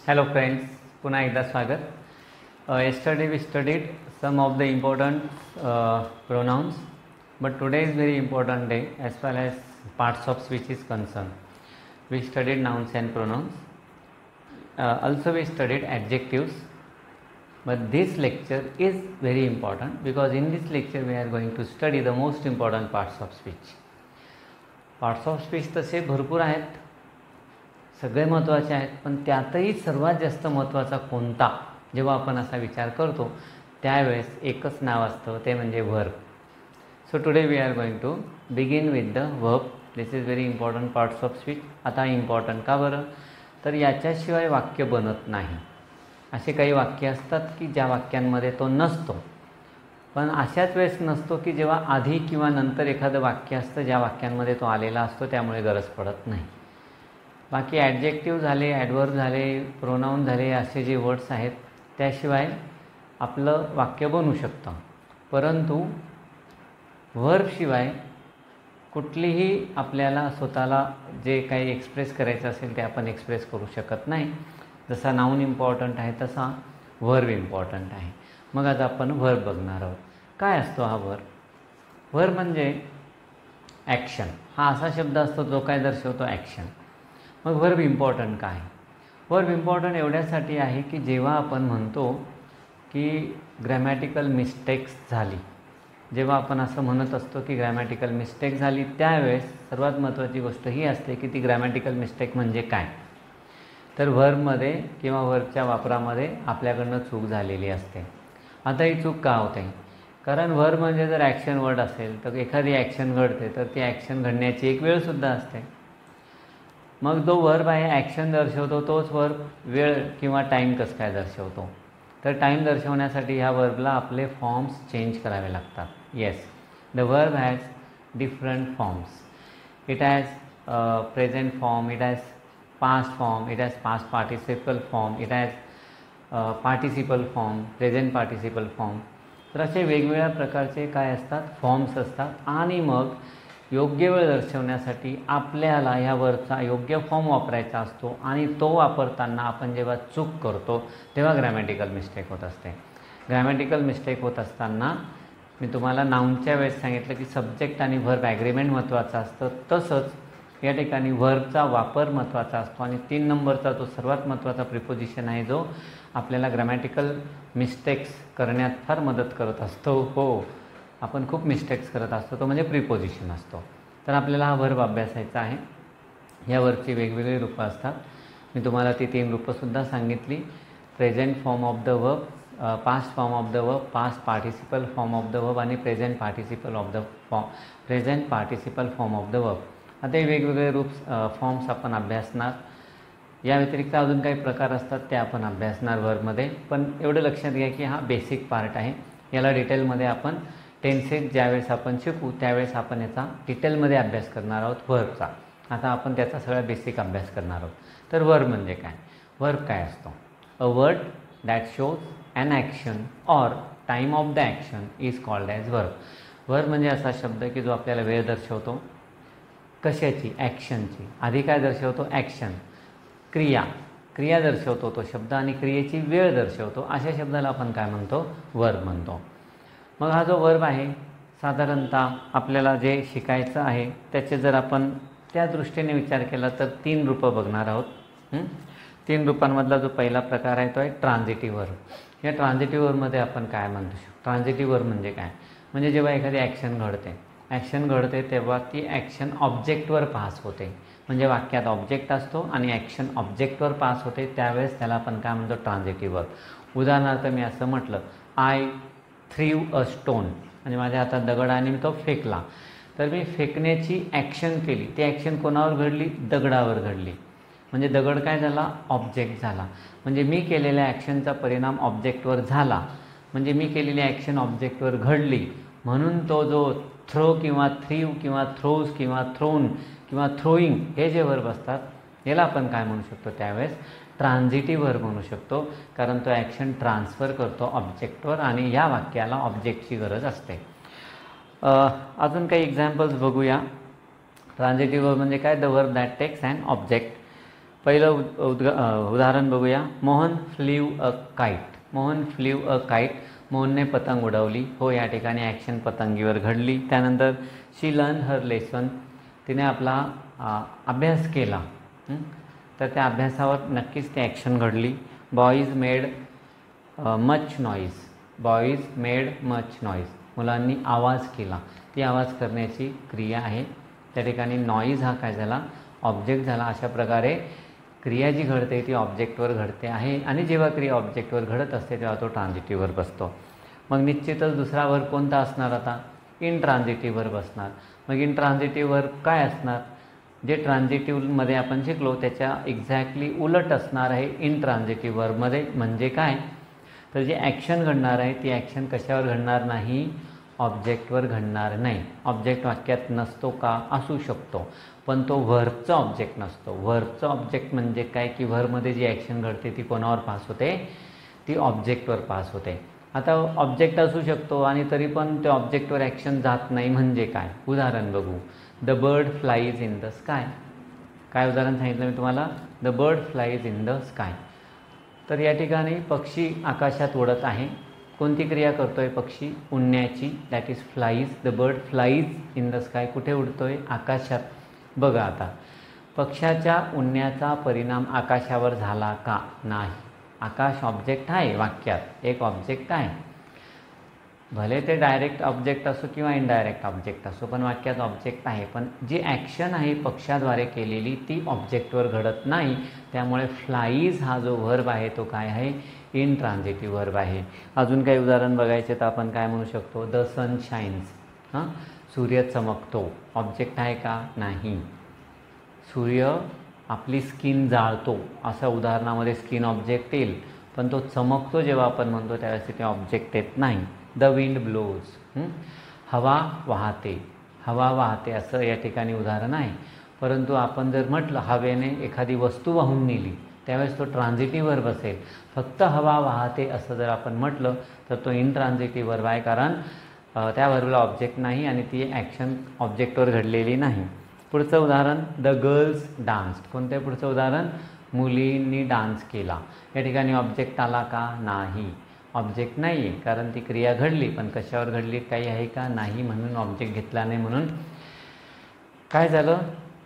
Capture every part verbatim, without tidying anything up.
Hello friends, पुन्हा एकदा स्वागत. uh, yesterday we studied some of the important uh, pronouns, but today is very important day as far as parts of speech is concerned. We studied nouns and pronouns. Uh, also we studied adjectives, but this lecture is very important because in this lecture we are going to study the most important parts of speech. Parts of speech तसे भरपूर आहेत, सगळे महत्त्वाचे आहेत, पण त्यातही सर्वात जास्त महत्त्वाचा कोणता जेव्हा आपण असा विचार करतो त्यावेळेस एकच नाव असतं, ते म्हणजे verb. So today we are going to begin with the verb. This is very important parts of speech. आता इम्पॉर्टंट का बरं, तर याच्याशिवाय वाक्य बनत नाही. असे काही वाक्य असतात की ज्या वाक्यांमध्ये तो नसतो, पण अशाच वेळेस नसतो की जेव्हा आधी किंवा नंतर एखादं वाक्य असतं ज्या वाक्यांमध्ये तो आलेला असतो, त्यामुळे गरज पडत नाही. बाकी ॲडजेक्टिव्ह झाले, ॲडवर्ब झाले, प्रोनाऊन झाले, असे जे वर्ड्स आहेत त्याशिवाय आपलं वाक्य बनू शकतं. परंतु वर्बशिवाय कुठलीही आपल्याला स्वतःला जे काही एक्सप्रेस करायचं असेल ते आपण एक्सप्रेस करू शकत नाही. जसा नाऊन इम्पॉर्टंट आहे तसा वर्ब इम्पॉर्टंट आहे. मग आज आपण वर्ब बघणार आहोत. काय असतो हा वर्ब? वर्ब म्हणजे ॲक्शन. हा असा शब्द असतो जो काय दर्शवतो, ॲक्शन. मग वर्ब इम्पॉर्टंट का आहे? वर्ब इम्पॉर्टंट एवढ्यासाठी आहे की जेव्हा आपण म्हणतो की ग्रॅमॅटिकल मिस्टेक्स झाली, जेव्हा आपण असं म्हणत असतो की ग्रॅमॅटिकल मिस्टेक झाली, त्यावेळेस सर्वात महत्त्वाची गोष्ट ही असते की ती ग्रॅमॅटिकल मिस्टेक म्हणजे काय. तर वर्बमध्ये किंवा वर्बच्या वापरामध्ये आपल्याकडनं चूक झालेली असते. आता ही चूक का होते? कारण वर्ब म्हणजे जर ॲक्शन वर्ड असेल तर एखादी ॲक्शन घडते तर ती ॲक्शन घडण्याची एक वेळसुद्धा असते. मग जो वर्ब आहे ॲक्शन दर्शवतो, तोच वर्ब वेळ किंवा टाईम कसं काय दर्शवतो? तर टाईम दर्शवण्यासाठी ह्या वर्बला आपले फॉर्म्स चेंज करावे लागतात. Yes, the verb has different forms. It has present form, it has past form, it has past participle form, it has participle form, present participle form. तर असे वेगवेगळ्या प्रकारचे काय असतात, फॉर्म्स असतात. आणि मग योग्य वेळ दर्शवण्यासाठी आपल्याला ह्या वर्बचा योग्य फॉर्म वापरायचा असतो, आणि तो वापरताना आपण जेव्हा चूक करतो तेव्हा ग्रॅमॅटिकल मिस्टेक होत असते. ग्रॅमॅटिकल मिस्टेक होत असताना मी तुम्हाला नाऊनच्या वेळेस सांगितलं की सब्जेक्ट आणि व्हर्ब ॲग्रीमेंट महत्त्वाचं असतं. तसंच या ठिकाणी व्हर्बचा वापर महत्त्वाचा असतो, आणि तीन नंबरचा जो सर्वात महत्त्वाचा प्रिपोजिशन आहे जो आपल्याला ग्रॅमॅटिकल मिस्टेक्स करण्यात फार मदत करत असतो. हो, आपण खूप मिस्टेक्स करत असतो, तो म्हणजे प्रिपोजिशन असतो. तर आपल्याला हा वर्ब अभ्यासायचा आहे. या वर्बची वेगवेगळी रूपं असतात. मी तुम्हाला ती तीन रूपंसुद्धा सांगितली. Present form of the verb, past form of the verb, past participle form of the verb आणि present participle of the form present participle form of the verb. आता हे वेगवेगळे रूप्स फॉर्म्स आपण अभ्यासणार. या व्यतिरिक्त अजून काही प्रकार असतात ते आपण अभ्यासणार वर्बमध्ये. पण एवढं लक्षात घ्या की हा बेसिक पार्ट आहे. याला डिटेलमध्ये आपण टेन्सेस ज्यावेळेस आपण शिकू त्यावेळेस आपण याचा डिटेलमध्ये अभ्यास करणार आहोत वर्बचा. आता आपण त्याचा सगळा बेसिक अभ्यास करणार आहोत. तर वर्ब म्हणजे काय? वर्ब काय असतो? A word that shows an action or time of the action is called as verb. Verb म्हणजे असा शब्द की जो आपल्याला वेळ दर्शवतो. कशाची? ॲक्शनची. आधी काय दर्शवतो? ॲक्शन, क्रिया. क्रिया दर्शवतो तो शब्द, आणि क्रियेची वेळ दर्शवतो. अशा शब्दाला आपण काय म्हणतो? वर्ब म्हणतो. मग हा जो वर्ब आहे साधारणतः आपल्याला जे शिकायचं आहे त्याचे जर आपण त्या दृष्टीने विचार केला तर तीन रूपं बघणार आहोत. तीन रूपांमधला जो पहिला प्रकार आहे तो आहे ट्रान्झिटिव्ह वर्ब. या ट्रान्झिटिव्ह वर्बमध्ये आपण काय म्हणतो? ट्रान्झिटिव्ह वर्ब म्हणजे काय? म्हणजे जेव्हा एखादी ॲक्शन घडते ॲक्शन घडते तेव्हा ती ॲक्शन ऑब्जेक्टवर पास होते. म्हणजे वाक्यात ऑब्जेक्ट असतो आणि ॲक्शन ऑब्जेक्टवर पास होते, त्यावेळेस त्याला आपण काय म्हणतो? Transitive verb. उदाहरणार्थ मी असं म्हटलं, आय थ्रीव अ स्टोन, म्हणजे माझ्या हातात दगड आणि मी तो फेकला. तर मी फेकण्याची ॲक्शन केली. ती ॲक्शन कोणावर घडली? दगडावर घडली. म्हणजे दगड काय झाला? ऑब्जेक्ट झाला. म्हणजे मी केलेल्या ॲक्शनचा परिणाम ऑब्जेक्टवर झाला. म्हणजे मी केलेली ॲक्शन ऑब्जेक्टवर घडली, म्हणून तो जो थ्रो किंवा थ्रीव किंवा थ्रोज किंवा थ्रोन किंवा थ्रोईंग हे जे वर्ब असतात याला आपण काय म्हणू शकतो? त्यावेळेस ट्रान्झिटिव्ह वर्ब म्हणू शकतो, कारण तो ॲक्शन ट्रान्सफर करतो ऑब्जेक्टवर, आणि या वाक्याला ऑब्जेक्टची गरज असते. अजून काही एक्झाम्पल्स बघूया. ट्रान्झिटिव्ह वर्ब म्हणजे काय? The verb that takes and object. पहिलं उद उद्ग उदाहरण बघूया. Mohan flew a kite. Mohan flew a kite. मोहनने पतंग उडवली. हो, या ठिकाणी ॲक्शन पतंगीवर घडली. त्यानंतर शी लर्न हर लेसन. तिने आपला अभ्यास केला. तर त्या अभ्यासावर नक्कीच ती ॲक्शन घडली. Boys made much noise. Boys made much noise. मुलांनी आवाज केला. ती आवाज करण्याची क्रिया आहे. त्या ठिकाणी नॉईज हा काय झाला, ऑब्जेक्ट झाला. अशा प्रकारे क्रिया जी घडते ती ऑब्जेक्टवर घडते आहे आणि जेव्हा क्रिया ऑब्जेक्टवर घडत असते तेव्हा तो ट्रान्झिटिव्ह वर्ब असतो. मग निश्चितच दुसरा वर्ब कोणता असणार आता, इन ट्रान्झिटिव्ह वर्ब असणार. मग इन ट्रान्झिटिव्ह वर्ब काय असणार, जे ट्रान्झिटिव्हमध्ये आपण शिकलो त्याच्या एक्झॅक्टली उलट असणार आहे इन ट्रान्झिटिव्ह वर्बमध्ये. म्हणजे काय, तर जे ॲक्शन घडणार आहे ती ॲक्शन कशावर घडणार नाही, ऑब्जेक्टवर घडणार नाही. ऑब्जेक्ट वाक्यात नसतो का, असू शकतो, पण तो व्हर्बचा ऑब्जेक्ट नसतो. व्हर्बचा ऑब्जेक्ट म्हणजे काय की व्हर्बमध्ये जी ॲक्शन घडते ती कोणावर पास होते, ती ऑब्जेक्टवर पास होते. आता ऑब्जेक्ट असू शकतो आणि तरी पण त्या ऑब्जेक्टवर ॲक्शन जात नाही म्हणजे काय. उदाहरण बघू. The bird flies in the sky. काय उदाहरण सांगितलं मी तुम्हाला, the bird flies in the sky. तर या ठिकाणी पक्षी आकाशात उडत आहे. कोणती क्रिया करतो आहे पक्षी, उडण्याची, that is flies. The bird flies in the sky. कुठे उडतो आहे, आकाशात. बघा आता, पक्षाच्या उडण्याचा परिणाम आकाशावर झाला का, नाही. आकाश ऑब्जेक्ट आहे, वाक्यात एक ऑब्जेक्ट आहे. भले ते डायरेक्ट ऑब्जेक्ट असो किंवा इनडायरेक्ट ऑब्जेक्ट असो, पण वाक्यात ऑब्जेक्ट आहे. पण जी ॲक्शन आहे पक्षाद्वारे केलेली ती ऑब्जेक्टवर घडत नाही. त्यामुळे फ्लाईज हा जो व्हर्ब आहे तो काय आहे, इन ट्रान्झिटिव्ह व्हर्ब आहे. अजून काही उदाहरण बघायचे तर आपण काय म्हणू शकतो, द सन शाईन्स. हां, सूर्य चमकतो. ऑब्जेक्ट आहे का, नाही. सूर्य आपली स्किन जाळतो, असं उदाहरणामध्ये स्किन ऑब्जेक्ट येईल, पण तो चमकतो जेव्हा आपण म्हणतो त्यावेळेस ते ऑब्जेक्ट येत नाही. The wind blows. हवा वाहते. हवा वाहते असं या ठिकाणी उदाहरण आहे. परंतु आपण जर म्हटलं हवेने एखादी वस्तू वाहून नेली त्यावेळेस तो ट्रान्झिटिव्ह वर्ब असेल. फक्त हवा वाहते असं जर आपण म्हटलं तर तो इन ट्रान्झिटिव्ह वर्ब आहे, कारण त्या वर्बला ऑब्जेक्ट नाही आणि ती ॲक्शन ऑब्जेक्टवर घडलेली नाही. पुढचं उदाहरण, द गर्ल्स डान्स्ड. कोणतं पुढचं उदाहरण, मुलींनी डान्स केला. या ठिकाणी ऑब्जेक्ट आला का, नाही. ऑब्जेक्ट नाही आहे, कारण ती क्रिया घडली, पण कशावर घडली, काही आहे का, नाही. म्हणून ऑब्जेक्ट घेतला नाही. म्हणून काय झालं,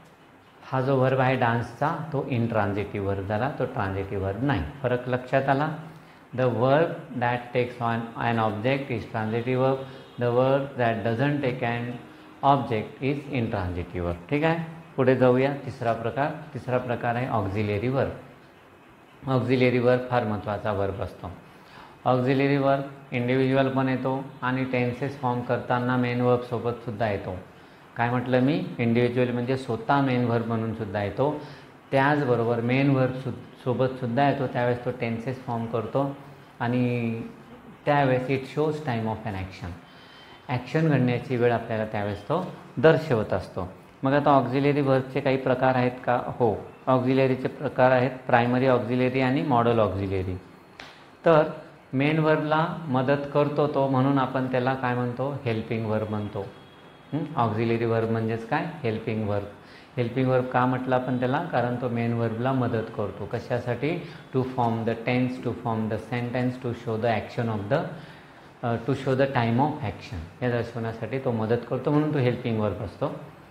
हा जो वर्ब आहे डान्सचा तो इन ट्रान्झिटिव्ह वर्ब झाला, तो ट्रान्झिटिव्ह वर्ब नाही. फरक लक्षात आला. The verb that takes on an object is transitive verb. The verb that doesn't take an object is intransitive verb. ठीक आहे, पुढे जाऊया. तिसरा प्रकार तिसरा प्रकार आहे ऑक्झिलरी वर्ब. ऑक्झिलरी वर्ब फार महत्त्वाचा वर्ब असतो. ऑक्झिलरी वर्ब इंडिव्हिज्युअल पण येतो आणि टेन्सेस फॉर्म करताना मेन वर्ब सोबतसुद्धा येतो. काय म्हटलं मी, इंडिव्हिज्युअल म्हणजे स्वतः मेन वर्ब म्हणून सुद्धा येतो. त्याचबरोबर मेन वर्ब सु सोबतसुद्धा येतो. त्यावेळेस तो टेन्सेस फॉर्म करतो आणि त्यावेळेस it shows time of an action. Action घडण्याची वेळ आपल्याला त्यावेळेस तो दर्शवत असतो. मग आता ऑक्झिलरी वर्बचे काही प्रकार आहेत का, हो. ऑक्झिलरीचे प्रकार आहेत प्रायमरी ऑक्झिलरी आणि मॉडल ऑक्झिलरी. तर मेन वर्बला मदत करतो तो, म्हणून आपण त्याला काय म्हणतो, हेल्पिंग वर्ब म्हणतो. ऑक्झिलरी वर्ब म्हणजेच काय, हेल्पिंग वर्ब. हेल्पिंग वर्ब का म्हटलं आपण त्याला, कारण तो मेन वर्बला मदत करतो. कशासाठी, to form the tense, to form the sentence, to show the action of the to show the time of action, हे दर्शवण्यासाठी तो मदत करतो, म्हणून तो हेल्पिंग वर्ब असतो.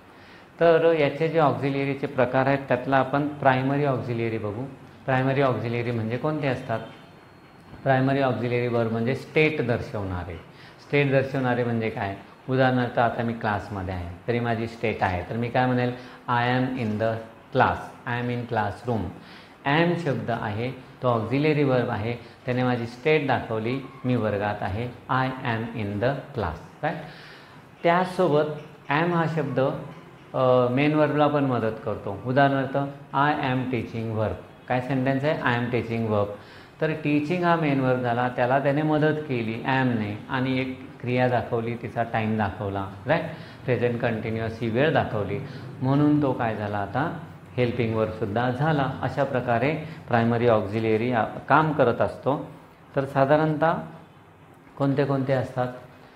तर याचे जे ऑक्झिलरीचे प्रकार आहेत त्यातला आपण प्रायमरी ऑक्झिलरी बघू. प्रायमरी ऑक्झिलरी म्हणजे कोणते असतात, प्रायमरी ऑक्झिलरी वर्ब म्हणजे स्टेट दर्शवणारे. स्टेट दर्शवणारे म्हणजे काय, उदाहरणार्थ आता मी क्लासमध्ये आहे तरी माझी स्टेट आहे, तर मी काय म्हणेल, I am in the class, I am in classroom. Am शब्द आहे तो ऑक्झिलरी वर्ब आहे, त्याने माझी स्टेट दाखवली, मी वर्गात आहे, I am in the class. Right. त्यासोबत ॲम हा शब्द मेन वर्बला पण मदत करतो. उदाहरणार्थ आय ॲम टीचिंग वर्ब. काय सेंटेन्स आहे, आय ॲम टीचिंग वर्ब. तर टीचिंग हा मेन वर्ब झाला, त्याला त्याने मदत केली ॲमने आणि एक क्रिया दाखवली, तिचा टाईम दाखवला. राईट. प्रेझेंट कंटिन्युअस ही वेळ दाखवली, म्हणून तो काय झाला, आता हेल्पिंग वर्बसुद्धा झाला. अशा प्रकारे प्रायमरी ऑक्झिलरी काम करत असतो. तर साधारणतः कोणते कोणते असतात,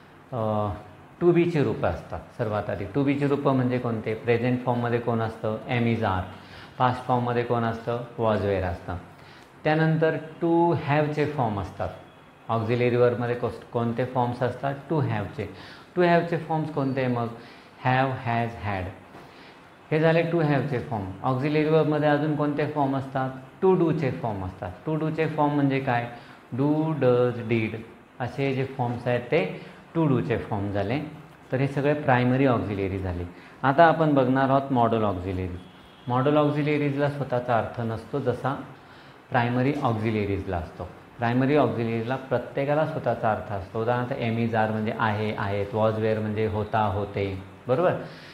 टू बीची रूपं असतात. सर्वात आधी टू बीची रूपं म्हणजे कोणते, प्रेझेंट फॉर्ममध्ये कोण असतं, एम इज आर. पास्ट फॉर्ममध्ये कोण असतं, वॉज वेअर असतं. त्यानंतर टू हॅवचे फॉर्म असतात. ऑक्झिलरी वर्बमध्ये कोस कोणते फॉर्म्स असतात, टू हॅवचे. टू हॅवचे फॉर्म्स कोणते मग, हॅव, हॅज, हॅड, हे झाले टू हॅवचे फॉर्म. ऑक्झिलरी वर्बमध्ये अजून कोणते फॉर्म असतात, टू डूचे फॉर्म असतात. टू डूचे फॉर्म म्हणजे काय, डू, डज, डीड असे जे फॉर्म्स आहेत ते टू डूचे फॉर्म झाले. तर हे सगळे प्रायमरी ऑक्झिलरी झाले. आता आपण बघणार आहोत मॉडल ऑक्झिलरीज. मॉडल ऑक्झिलरीजला स्वतःचा अर्थ नसतो जसा प्रायमरी ऑक्झिलरीजला असतो. प्रायमरी ऑक्झिलरीजला प्रत्येकाला स्वतःचा अर्थ असतो. उदाहरणार्थ एम इज आर म्हणजे आहे, आहेत. वॉज वेअर म्हणजे होता, होते, बरोबर.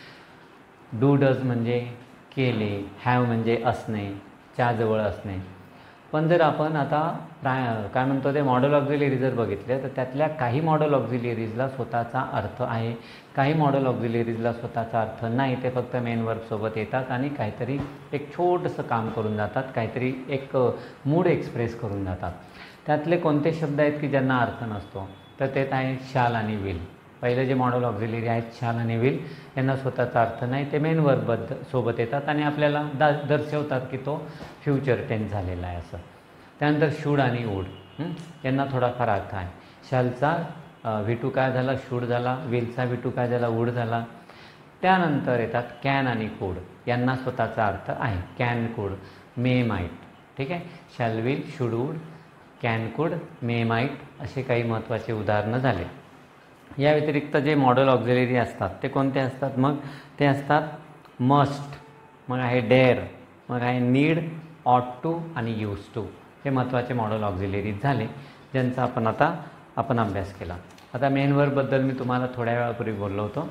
डू डज म्हणजे केले. हॅव म्हणजे असणे, च्याजवळ असणे. पण जर आपण आता प्राय काय म्हणतो ते मॉडल ऑक्झिलरी जर बघितले तर त्यातल्या काही मॉडल ऑक्झिलरीजला स्वतःचा अर्थ आहे, काही मॉडल ऑक्झिलरीजला स्वतःचा अर्थ नाही. ते फक्त मेन वर्बसोबत येतात आणि काहीतरी एक छोटंसं काम करून जातात, काहीतरी एक मूड एक्सप्रेस करून जातात. त्यातले कोणते शब्द आहेत की ज्यांना अर्थ नसतो, तर ते आहे शाल आणि विल. पहिले जे मॉडल ऑक्झिलरी आहेत शाल आणि विल यांना स्वतःचा अर्थ नाही, ते मेन वर्बबद्द सोबत येतात आणि आपल्याला दा दर्शवतात की तो फ्युचर टेन्स झालेला आहे असं. त्यानंतर शूड आणि वूड यांना थोडाफार अर्थ आहे. शालचा व्हिटू काय झाला, शूड झाला. विलचा व्हिटू काय झाला, वूड झाला. त्यानंतर येतात कॅन आणि कुड, यांना स्वतःचा अर्थ आहे. Can, could, may, might. ठीक आहे. Shall, will, should, would, can, could, may, might असे काही महत्त्वाचे उदाहरणं झाले. या व्यतिरिक्त जे मॉडल ऑक्झिलरी असतात ते कोणते असतात मग, ते असतात मस्ट, मग आहे डेअर, मग आहे नीड, ऑट टू आणि यूज टू. हे महत्त्वाचे मॉडल ऑक्झिलरीज झाले ज्यांचा आपण आता आपण अभ्यास केला. आता मेन वर्बबद्दल मी तुम्हाला थोड्या वेळापूर्वी बोललो होतो.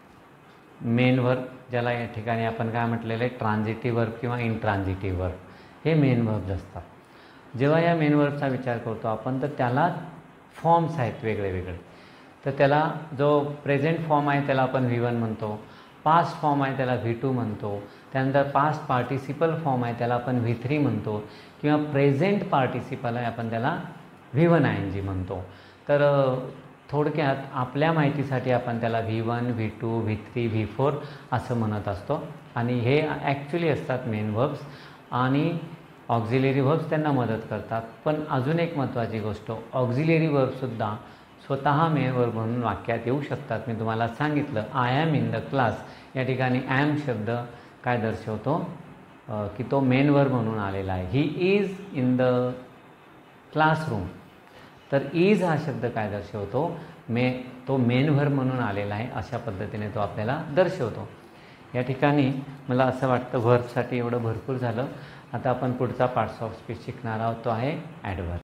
मेन वर्ब ज्याला या ठिकाणी आपण काय म्हटलेलं आहे, ट्रान्झिटिव्ह वर्ब किंवा इनट्रान्झिटिव्ह वर्ब, हे मेन वर्ब्स असतात. जेव्हा या मेन वर्बचा विचार करतो आपण तर त्याला फॉर्म्स आहेत वेगळे वेगळे. तर त्याला जो प्रेझेंट फॉर्म आहे त्याला आपण व्ही वन म्हणतो, पास्ट फॉर्म आहे त्याला व्ही टू म्हणतो, त्यानंतर पास्ट पार्टिसिपल फॉर्म आहे त्याला आपण व्ही थ्री म्हणतो, किंवा प्रेझेंट पार्टिसिपल आहे आपण त्याला V one I N G म्हणतो. तर थोडक्यात आपल्या माहितीसाठी आपण त्याला V one, V two, V three, V four असं म्हणत असतो. आणि हे ॲक्च्युली असतात मेन वर्ब्स आणि ऑक्झिलरी वर्ब्स त्यांना मदत करतात. पण अजून एक महत्त्वाची गोष्ट, ऑक्झिलरी वर्बसुद्धा स्वतः मेन वर्ब म्हणून वाक्यात येऊ शकतात. मी तुम्हाला सांगितलं I am in the class, या ठिकाणी ॲम शब्द काय दर्शवतो की तो मेन वर्ब म्हणून आलेला आहे. He is in the classroom, तर इज हा शब्द काय दर्शवतो, मे तो मेन वर्ब म्हणून आलेला आहे, अशा पद्धतीने तो आपल्याला दर्शवतो. या ठिकाणी मला असं वाटतं वर्बसाठी एवढं भरपूर झालं. आता आपण पुढचा पार्ट्स ऑफ स्पीच शिकणार आहोत, तो आहे ॲडव्हर्ब.